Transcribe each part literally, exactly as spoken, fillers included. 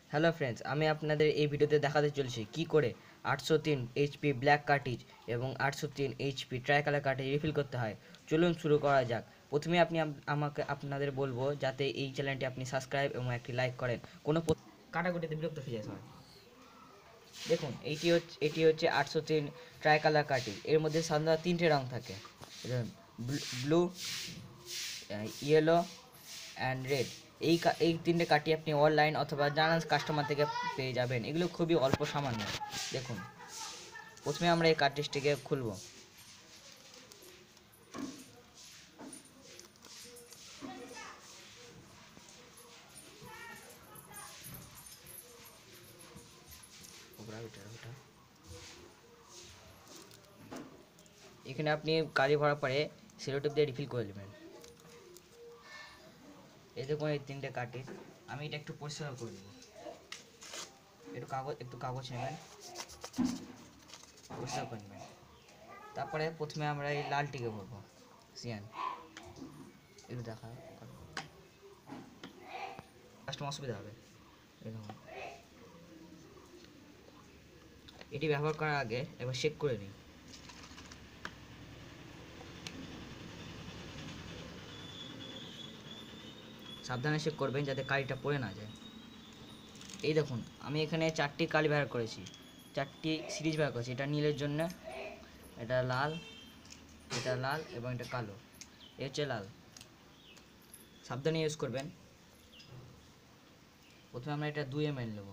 Hello friends, আমি আপনাদের এই ভিডিওতে দেখাতে চলেছি কি করে আটশো তিন এইচপি ব্ল্যাক কার্টিজ এবং আটশো তিন HP tri colour cartridge refill করতে হয়। চলুন শুরু করা যাক। প্রথমে আপনি আমাকে আপনাদের বলবো যাতে এই চ্যানেলটি আপনি সাবস্ক্রাইব এবং একটি লাইক করেন। কোনো কাটাকুটিতে বিরক্ত হয়ে যায় সবাই। দেখুন, এইটি হচ্ছে এটি হচ্ছে আটশো তিন ট্রাই কালার কার্টিজ। এর মধ্যে সাধারণত তিনটে রং থাকে, ব্লু, ইয়েলো অ্যান্ড রেড। এই এই তিনটে কাটি আপনি অনলাইন অথবা জানান কাস্টমার থেকে পেয়ে যাবেন। এগুলো খুবই অল্প সামান্য। দেখুন, প্রথমে আমরা এই কার্ট্রিজটিকে খুলব। এখানে আপনি কালি ভরার পরে সেলোটেপ দিয়ে রিফিল করে নেবেন। এই দেখুন, এই তিনটে কার্ট্রিজ। আমি এটা একটু পরিষ্কার করে দেবো। একটু কাগজ একটু কাগজ নেবেন, পরিষ্কার করে নেবেন। তারপরে প্রথমে আমরা এই লালটিকে ভরবো, সিয়ান। একটু দেখা কাস্টমার অসুবিধা হবে। এটি ব্যবহার করার আগে একবার চেক করে নিই। সাবধানে চেক করবেন যাতে কালিটা পড়ে না যায়। এই দেখুন, আমি এখানে চারটি কালি ব্যবহার করেছি, চারটি সিরিজ ব্যবহার করেছি। এটা নীলের জন্য, এটা লাল, এটা লাল এবং এটা কালো। এ হচ্ছে লাল। সাবধানে ইউজ করবেন। প্রথমে আমরা এটা দুই এম এল নেব।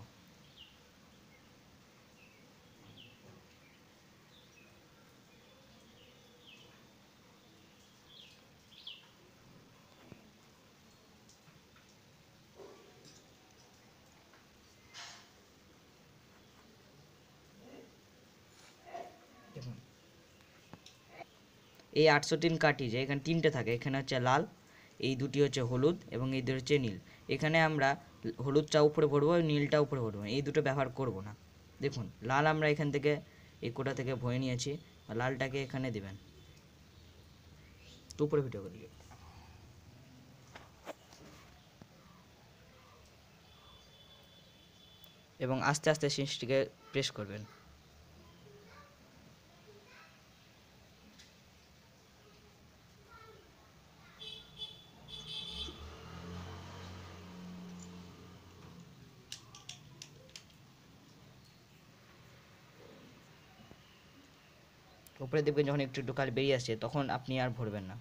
দেখুন, এই আটশো তিন কার্ট্রিজে এখানে তিনটে থাকে। এখানে হচ্ছে লাল, এই দুটি হচ্ছে হলুদ এবং এই দুটো হচ্ছে নীল। এখানে আমরা হলুদটা উপরে ভরবো, নীলটা উপরে ভরবো, এই দুটো ব্যবহার করব না। দেখুন, লাল আমরা এখান থেকে এই কোটা থেকে ভরে নিয়েছি, লালটাকে এখানে দেবেন। উপরে ভিডিও করে দিকে এবং আস্তে আস্তে সুইচটিকে প্রেস করবেন। উপরে দেখবেন যখন একটু একটু কালি বেরিয়ে আসছে, তখন আপনি আর ভরবেন না।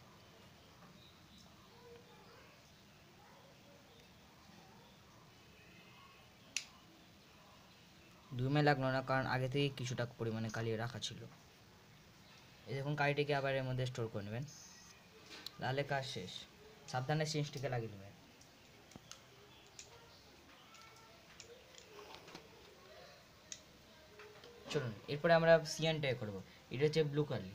ধুমে লাগলো না, কারণ আগে থেকেই কিছুটা পরিমাণে কালি রাখা ছিল। এই দেখুন, কালিটিকে আবার এর মধ্যে স্টোর করে নেবেন। লালে কাজ শেষ। সাবধানে সুইচটিকে লাগিয়ে নেবেন। চলুন, এরপরে আমরা সিয়ানটাই করব। এটা হচ্ছে ব্লু কালি।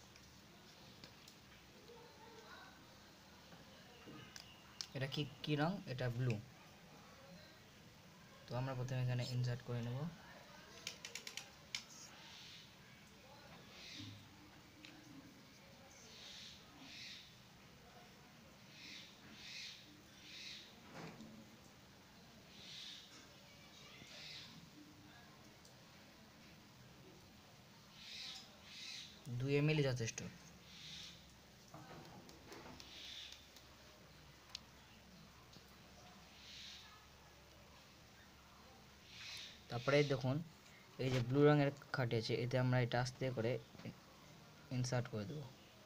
এটা কি কি রং? এটা ব্লু। তো আমরা প্রথমে এখানে ইনসার্ট করে নেব। দুই এম এলই যথেষ্ট। তারপরে দেখুন, এই যে ব্লু রঙের খাটি আছে, এতে আমরা এটা আস্তে করে ইনসার্ট করে দেব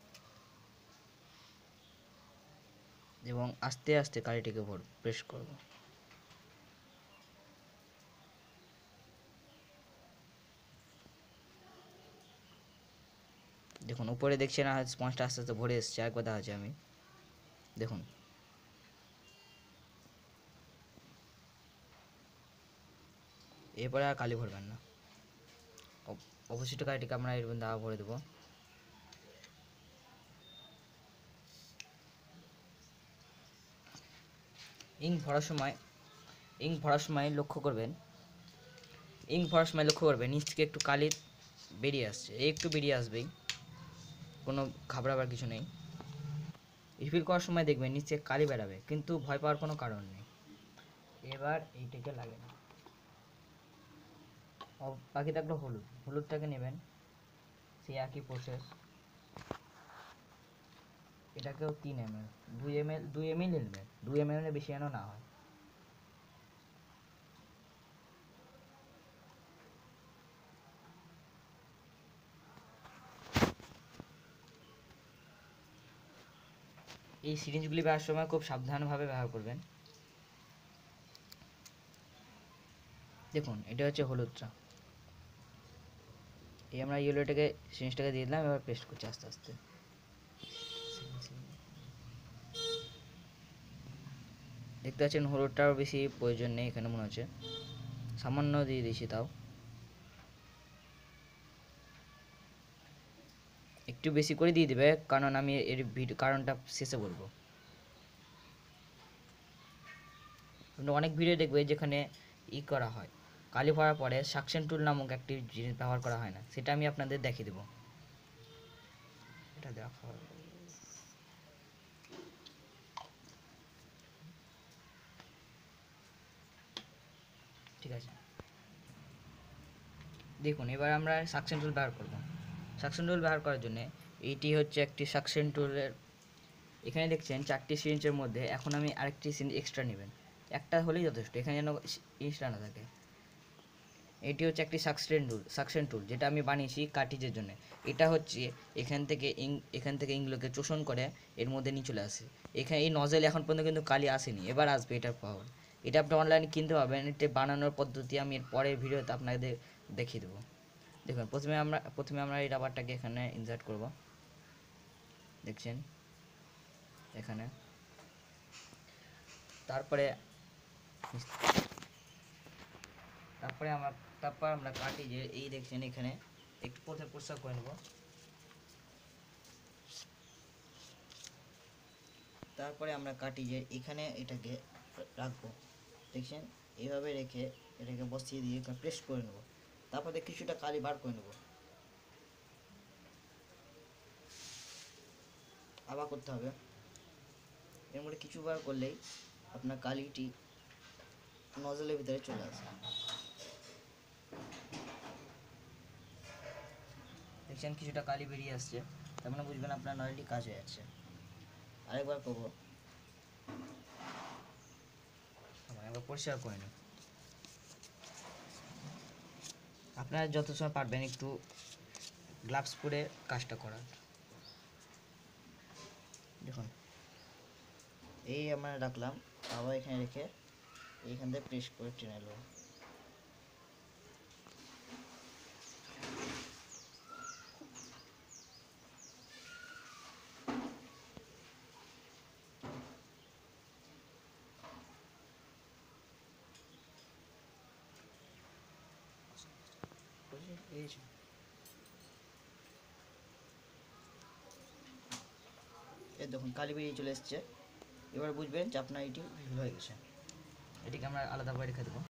এবং আস্তে আস্তে কালিটিকে ভর প্রেস করব। দেখুন, উপরে দেখছেন আর স্পঞ্জটা আস্তে আস্তে ভরে এসছে। একবার দেখাচ্ছি আমি। দেখুন, এরপরে আর কালি ভরবেন না। অবশিষ্ট কালিটিকে আমরা এর মধ্যে আবার ভরে দেবো। ইঙ্ক ভরার সময় ইঙ্ক ভরার সময় লক্ষ্য করবেন ইঙ্ক ভরার সময় লক্ষ্য করবেন নিচ থেকে একটু কালি বেরিয়ে আসছে। এই একটু বেরিয়ে আসবেই, কোনো ঘাবড়াবার কিছু নেই। রিফিল করার সময় দেখবেন নিচে কালি বেরাবে, কিন্তু ভয় পাওয়ার কোনো কারণ নেই। এবার এইটাকে লাগে না, বাকি থাকলো হলুদ। হলুদটাকে নেবেন, সেই একই প্রসেস, এটাকেও তিন এম এল, দুই এম এল দুই এম এল নেবেন, দুই এম এল বেশি যেন না হয়। এই সিরিঞ্জগুলি ব্যবহার সময় খুব সাবধানভাবে ব্যবহার করবেন। দেখুন এটা হচ্ছে হলুদটা, এই আমরা ইয়েলোটাকে সিরিঞ্জটাকে দিয়ে দিলাম, এবার পেস্ট করছি আস্তে আস্তে। দেখতে পাচ্ছেন হলুদটাও বেশি প্রয়োজন নেই এখানে, মনে হচ্ছে সামান্য দিয়ে দিয়েছি, তাও একটু বেশি করে দিয়ে দিবে, কারণ আমি এর ভিডিও কারণটা শেষে বলবো। অনেক ভিডিও দেখবে যেখানে ই করা হয়, কালি ভরার পরে সাকশন টুল নামক একটি জিনিস ব্যবহার করা হয় না, সেটা আমি আপনাদের দেখিয়ে দেবো। এটা দেখা, ঠিক আছে। দেখুন এবার আমরা সাকশন টুল ব্যবহার করব। সাকশন টুল ব্যবহার করার জন্য এইটি হচ্ছে একটি সাকশন টুলের, এখানে দেখছেন চারটি সিরিঞ্জের মধ্যে এখন আমি আরেকটি সিরিঞ্জ এক্সট্রা নেবেন, একটা হলেই যথেষ্ট, এখানে যেন এক্সট্রা না থাকে। এটি হচ্ছে একটি সাকশন টুল, সাকশন টুল যেটা আমি বানিয়েছি কার্টিজের জন্য। এটা হচ্ছে এখান থেকে ইং এখান থেকে ইংগুলোকে শোষণ করে এর মধ্যে নিয়ে চলে আসে। এখানে এই নজেল এখন পর্যন্ত কিন্তু কালি আসেনি, এবার আসবে এটার পাওয়ার। এটা আপনি অনলাইনে কিনতে পারবেন, এটা বানানোর পদ্ধতি আমি এর পরের ভিডিওতে আপনাদের দেখিয়ে দেবো। দেখুন প্রথমে আমরা প্রথমে আমরা এই রাবারটাকে এখানে ইনসার্ট করব, দেখছেন এখানে। তারপরে তারপরে আমরা তারপর আমরা কাটি যে এই দেখছেন এখানে একটু প্রথমে পরিষ্কার করে নেব, তারপরে আমরা কাটি যে এখানে এটাকে রাখবো, দেখছেন এইভাবে রেখে এটাকে বসিয়ে দিয়ে প্রেস করে নেব। তারপরে কিছুটা কালি বার করে নেব, আবার করতে হবে। এর মধ্যে কিছু বার করলেই আপনার কালিটি নজলের ভিতরে চলে আসে। দেখছেন কিছুটা কালি বেরিয়ে আসছে, তার মানে বুঝবেন আপনার নজলটি কাজ হয়ে যাচ্ছে। আরেকবার করবো, একবার পরিষ্কার করে নিন। আপনারা যত সময় পারবেন একটু গ্লাভস পরে কাজটা করার। দেখুন এই আমরা রাখলাম, আবার এখানে রেখে এইখান থেকে প্রেস করে টেনে নেব। এই দেখুন কালি বেরিয়ে চলে এসছে, এবার বুঝবেন যে আপনার এটি ভিল হয়ে গেছে। এটিকে আমরা আলাদাভাবে রেখে দেবো।